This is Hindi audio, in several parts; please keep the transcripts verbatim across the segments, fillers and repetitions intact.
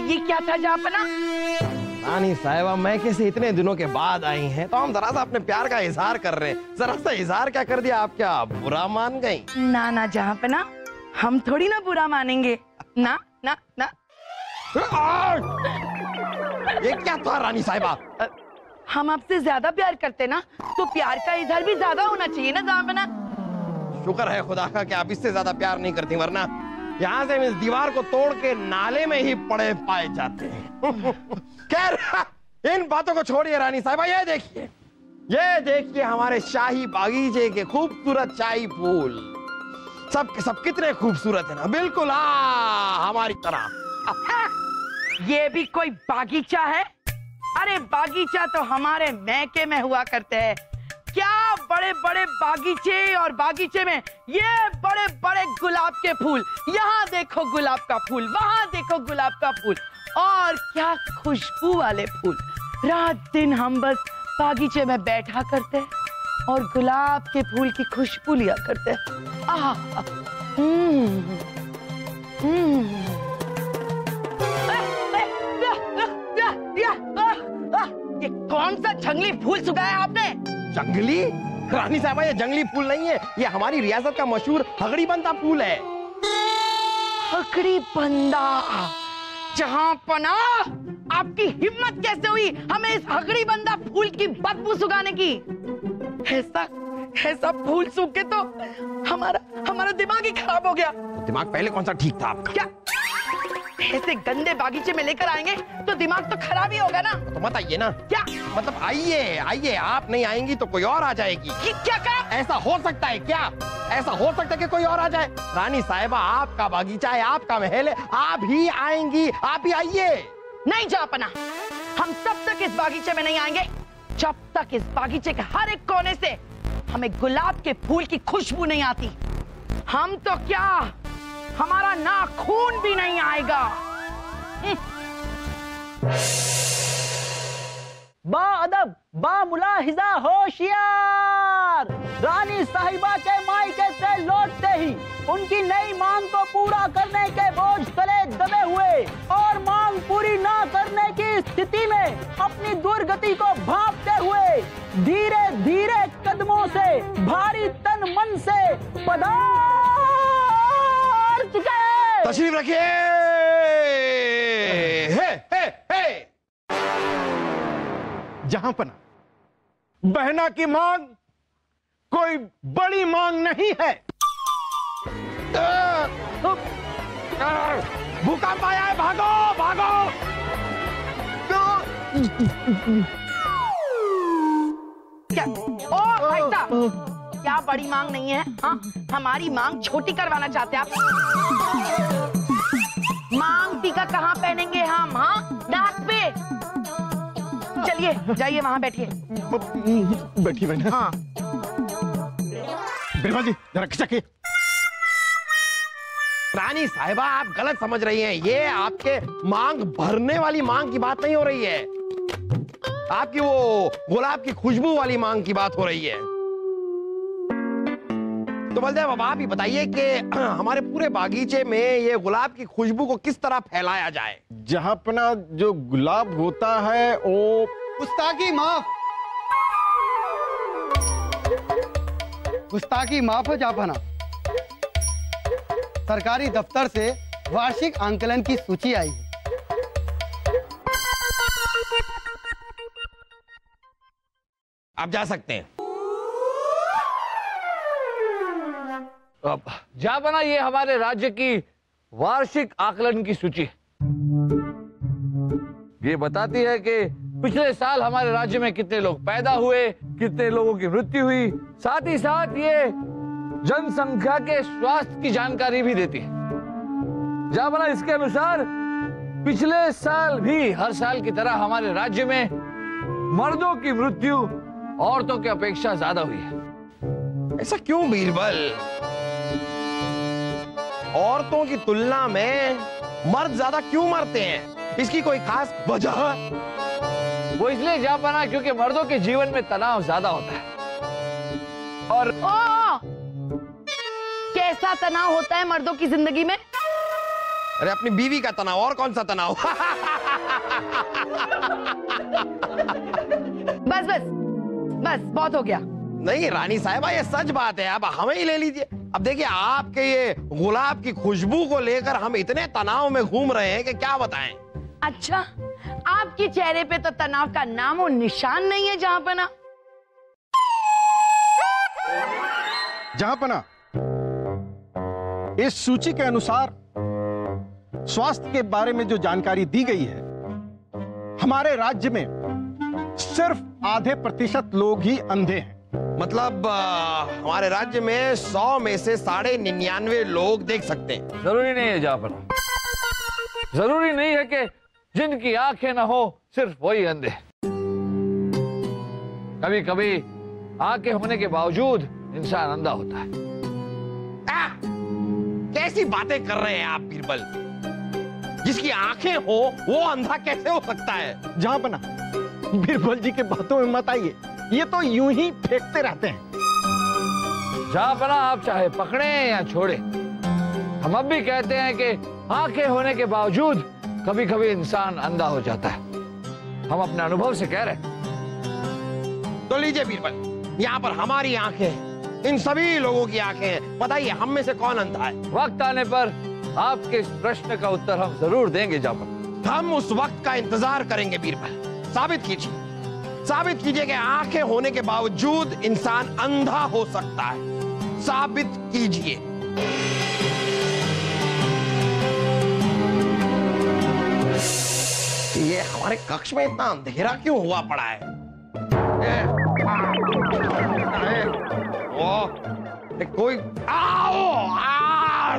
ये क्या था जापना? रानी साहिबा, मैं कैसे इतने दिनों के बाद आई हैं, तो हम जरा सा अपने प्यार का इजहार कर रहे हैं। जरा सा इजहार क्या कर दिया, आप क्या बुरा मान गई? ना ना जापना, हम थोड़ी ना बुरा मानेंगे। ना ना ना। ये क्या था रानी साहिबा? हम आपसे ज्यादा प्यार करते ना, तो प्यार का इजहार भी ज्यादा होना चाहिए ना जापना। शुक्र है खुदा का कि आप इससे ज्यादा प्यार नहीं करती, वरना यहाँ से हम इस दीवार को तोड़ के नाले में ही पड़े पाए जाते हैं। खैर, इन बातों को छोड़िए रानी साहिबा, ये देखिए, ये देखिए हमारे शाही बागीचे के खूबसूरत शाही फूल। सब के सब कितने खूबसूरत है ना, बिल्कुल आ हमारी तरह। ये भी कोई बागीचा है? अरे बागीचा तो हमारे मैके में हुआ करते हैं। क्या बड़े बड़े बागीचे, और बागीचे में ये बड़े बड़े गुलाब के फूल। यहाँ देखो गुलाब का फूल, वहाँ देखो गुलाब का फूल, और क्या खुशबू वाले फूल। रात दिन हम बस बागीचे में बैठा करते और गुलाब के फूल की खुशबू लिया करते। आहा, हम्म, हम्म। ये कौन सा जंगली फूल सुखाया आपने? जंगली? रानी साहबा, ये जंगली फूल नहीं है, ये हमारी रियासत का मशहूर हगड़ी बंदा फूल है। हगड़ी बंदा? जहां पना, आपकी हिम्मत कैसे हुई हमें इस हगड़ी बंदा फूल की बदबू सुखाने की? ऐसा ऐसा फूल सूख के तो हमारा हमारा दिमाग ही खराब हो गया। तो दिमाग पहले कौन सा ठीक था आपका? क्या ऐसे गंदे बागीचे में लेकर आएंगे तो दिमाग तो खराब ही होगा ना। तो मत आइए ना। क्या मतलब आइए आइए, आप नहीं आएंगी तो कोई और आ जाएगी। ये क्या कहा? ऐसा हो सकता है क्या? ऐसा हो सकता है कि कोई और आ जाए? रानी साहिबा, आपका बागीचा है, आपका महल है, आप ही आएंगी, आप ही आइए। नहीं जापना, हम तब तक इस बागीचे में नहीं आएंगे जब तक इस बागीचे के हर एक कोने से हमें गुलाब के फूल की खुशबू नहीं आती। हम तो क्या, हमारा नाखून भी नहीं आएगा। बा अदब, बा मुलाहिजा, होशियार। रानी साहिबा के मायके से लौटते ही उनकी नई मांग को पूरा करने के बोझ तले दबे हुए और मांग पूरी ना करने की स्थिति में अपनी दुर्गति को भांपते हुए धीरे धीरे कदमों से, भारी तन मन से पधार चुके। तशरीफ रखिए। हे, हे, हे। जहांपना, बहना की मांग कोई बड़ी मांग नहीं है। भूकंप आया है, भागो भागो। क्या ओ भाई साहब, क्या बड़ी मांग नहीं है? हाँ, हमारी मांग छोटी करवाना चाहते हैं आप? मांग टीका कहाँ पहनेंगे हम? हाँ, नाक पे। चलिए जाइए, वहां बैठिए। बैठी बहना। हाँ। बिरबल जी, जरा खिसकिए। रानी साहिबा, आप गलत समझ रही हैं। ये आपके मांग भरने वाली मांग की बात नहीं हो रही है, आपकी वो गुलाब की खुशबू वाली मांग की बात हो रही है। तो बलदेव, अब आप ही बताइए कि हमारे पूरे बागीचे में ये गुलाब की खुशबू को किस तरह फैलाया जाए? जहांपना, जो गुलाब होता है वो गुस्ताखी माफ, गुस्ताखी माफ हो जापना। सरकारी दफ्तर से वार्षिक आंकलन की सूची आई है। आप जा सकते हैं। अब जापना, ये हमारे राज्य की वार्षिक आकलन की सूची है। ये बताती है कि पिछले साल हमारे राज्य में कितने लोग पैदा हुए, कितने लोगों की मृत्यु हुई। साथ ही साथ ये जनसंख्या के स्वास्थ्य की जानकारी भी देती है। जापना, इसके अनुसार पिछले साल भी हर साल की तरह हमारे राज्य में मर्दों की मृत्यु औरतों की अपेक्षा ज्यादा हुई है। ऐसा क्यों बीरबल? औरतों की तुलना में मर्द ज्यादा क्यों मरते हैं? इसकी कोई खास वजह? वो इसलिए जापना क्योंकि मर्दों के जीवन में तनाव ज्यादा होता है। और ओ, कैसा तनाव होता है मर्दों की जिंदगी में? अरे अपनी बीवी का तनाव, और कौन सा तनाव? बस बस बस बहुत हो गया। नहीं रानी साहिबा, ये सच बात है, अब हमें ही ले लीजिए। अब देखिए, आपके ये गुलाब की खुशबू को लेकर हम इतने तनाव में घूम रहे हैं कि क्या बताएं। अच्छा, आपके चेहरे पे तो तनाव का नामो निशान नहीं है जहांपना। जहांपना, इस सूची के अनुसार स्वास्थ्य के बारे में जो जानकारी दी गई है, हमारे राज्य में सिर्फ आधे प्रतिशत लोग ही अंधे हैं। मतलब आ, हमारे राज्य में सौ में से साढ़े निन्यानवे लोग देख सकते हैं। जरूरी नहीं है जहांपना, जरूरी नहीं है कि जिनकी आंखें ना हो सिर्फ वही अंधे। कभी कभी आंखें होने के बावजूद इंसान अंधा होता है। आ, कैसी बातें कर रहे हैं आप बीरबल? जिसकी आंखें हो वो अंधा कैसे हो सकता है? जहांपना, बीरबल जी के बातों में मत आइए, ये तो यूं ही फेंकते रहते हैं। जहांपना, आप चाहे पकड़े या छोड़े, हम अब भी कहते हैं कि आंखें होने के बावजूद कभी कभी इंसान अंधा हो जाता है। हम अपने अनुभव से कह रहे हैं। तो लीजिए बीरबल, यहाँ पर हमारी आंखें, इन सभी लोगों की आंखें हैं। बताइए, हम में से कौन अंधा है? वक्त आने पर आपके इस प्रश्न का उत्तर हम जरूर देंगे जहांपना। हम उस वक्त का इंतजार करेंगे बीरबल। साबित कीजिए, साबित कीजिए कि आंखें होने के बावजूद इंसान अंधा हो सकता है। साबित कीजिए। ये हमारे कक्ष में इतना अंधेरा क्यों हुआ पड़ा है? ए, ए, ओ, ए, कोई आओ, आ,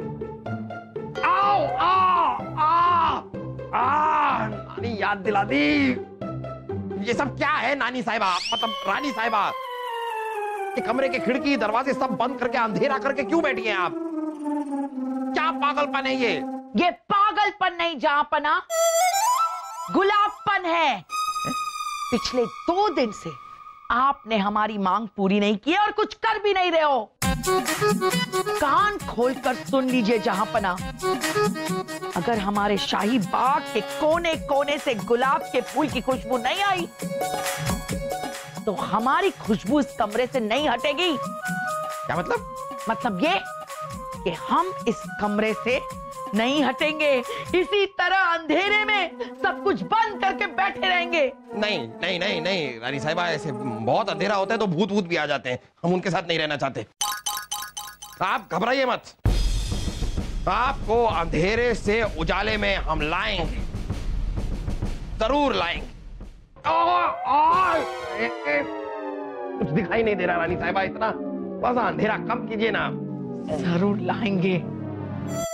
आओ, आ, आ, आ, नानी याद दिला दी। ये सब क्या है नानी साहिबा, मतलब रानी साहिबा? ये कमरे के खिड़की दरवाजे सब बंद करके अंधेरा करके क्यों बैठी हैं आप? क्या पागलपन है ये? ये पागलपन नहीं जहांपना, गुलाबपन है। पिछले दो दिन से आपने हमारी मांग पूरी नहीं की और कुछ कर भी नहीं रहे हो। कान खोलकर सुन लीजिए जहांपना, अगर हमारे शाही बाग के कोने कोने से गुलाब के फूल की खुशबू नहीं आई तो हमारी खुशबू इस कमरे से नहीं हटेगी। क्या मतलब? मतलब ये कि हम इस कमरे से नहीं हटेंगे, इसी तरह अंधेरे में सब कुछ बंद करके बैठे रहेंगे। नहीं नहीं नहीं नहीं रानी साहिबा, ऐसे बहुत अंधेरा होता है तो भूत भूत भी आ जाते हैं। हम उनके साथ नहीं रहना चाहते। आप घबराइए मत, आपको अंधेरे से उजाले में हम लाएंगे, जरूर लाएंगे। आ, आ, ए, ए, कुछ दिखाई नहीं दे रहा रानी साहिबा, इतना बस अंधेरा कम कीजिए ना। जरूर लाएंगे।